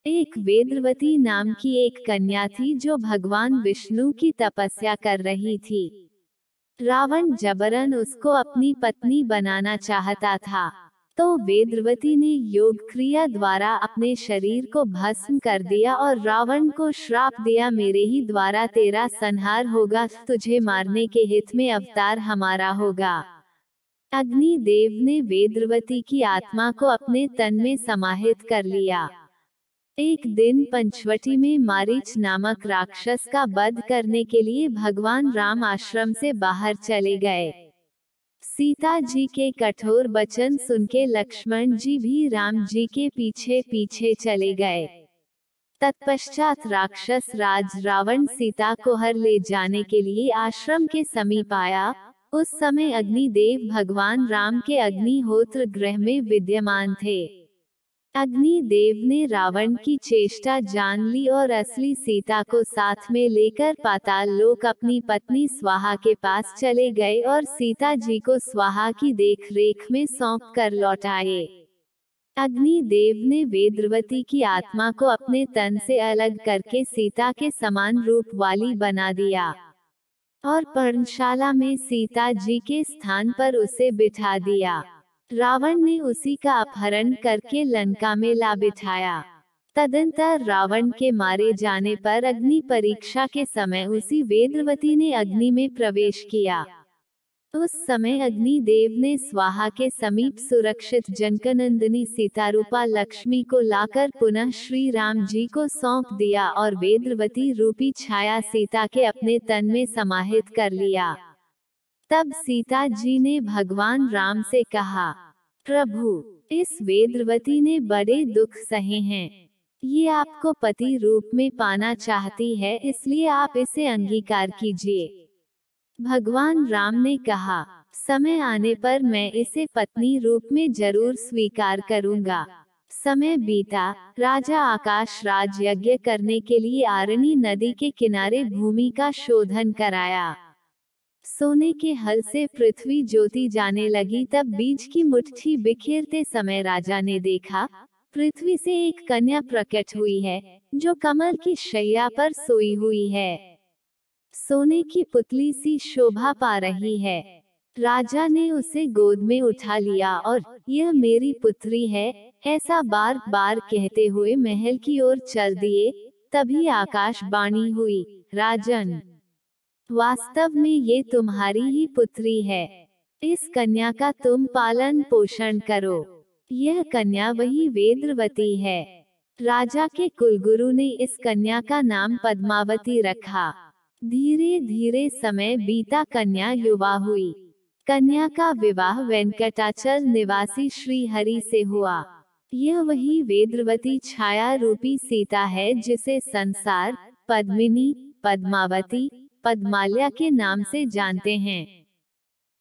एक वेदवती नाम की एक कन्या थी जो भगवान विष्णु की तपस्या कर रही थी। रावण जबरन उसको अपनी पत्नी बनाना चाहता था, तो वेदवती ने योग क्रिया द्वारा अपने शरीर को भस्म कर दिया और रावण को श्राप दिया, मेरे ही द्वारा तेरा संहार होगा, तुझे मारने के हित में अवतार हमारा होगा। अग्नि देव ने वेदवती की आत्मा को अपने तन में समाहित कर लिया। एक दिन पंचवटी में मारीच नामक राक्षस का वध करने के लिए भगवान राम आश्रम से बाहर चले गए। सीता जी के कठोर वचन सुनके लक्ष्मण जी भी राम जी के पीछे पीछे चले गए। तत्पश्चात राक्षस राज रावण सीता को हर ले जाने के लिए आश्रम के समीप आया। उस समय अग्निदेव भगवान राम के अग्निहोत्र गृह में विद्यमान थे। अग्निदेव ने रावण की चेष्टा जान ली और असली सीता को साथ में लेकर पाताल लोक अपनी पत्नी स्वाहा के पास चले गए और सीता जी को स्वाहा की देखरेख में सौंप कर लौट आए। अग्निदेव ने वेदवती की आत्मा को अपने तन से अलग करके सीता के समान रूप वाली बना दिया और पर्णशाला में सीता जी के स्थान पर उसे बिठा दिया। रावण ने उसी का अपहरण करके लंका में ला बिठाया। तदंतर रावण के मारे जाने पर अग्नि परीक्षा के समय उसी वेदवती ने अग्नि में प्रवेश किया। उस समय अग्निदेव ने स्वाहा के समीप सुरक्षित जनकनंदिनी सीतारूपा लक्ष्मी को लाकर पुनः श्री राम जी को सौंप दिया और वेदवती रूपी छाया सीता के अपने तन में समाहित कर लिया। तब सीता जी ने भगवान राम से कहा, प्रभु, इस वेदवती ने बड़े दुख सहे हैं। ये आपको पति रूप में पाना चाहती है, इसलिए आप इसे अंगीकार कीजिए। भगवान राम ने कहा, समय आने पर मैं इसे पत्नी रूप में जरूर स्वीकार करूंगा। समय बीता, राजा आकाश राज यज्ञ करने के लिए आरणी नदी के किनारे भूमि का शोधन कराया। सोने के हल से पृथ्वी ज्योति जाने लगी। तब बीज की मुट्ठी बिखेरते समय राजा ने देखा, पृथ्वी से एक कन्या प्रकट हुई है, जो कमल की शैया पर सोई हुई है। सोने की पुतली सी शोभा पा रही है। राजा ने उसे गोद में उठा लिया और यह मेरी पुत्री है, ऐसा बार बार कहते हुए महल की ओर चल दिए। तभी आकाशवाणी हुई, राजन, वास्तव में ये तुम्हारी ही पुत्री है। इस कन्या का तुम पालन पोषण करो। यह कन्या वही वेदवती है। राजा के कुलगुरु ने इस कन्या का नाम पद्मावती रखा। धीरे धीरे समय बीता, कन्या युवा हुई। कन्या का विवाह वेंकटाचल निवासी श्री हरि से हुआ। यह वही वेदवती छाया रूपी सीता है जिसे संसार पद्मिनी, पद्मावती, पद्माल्या के नाम से जानते हैं।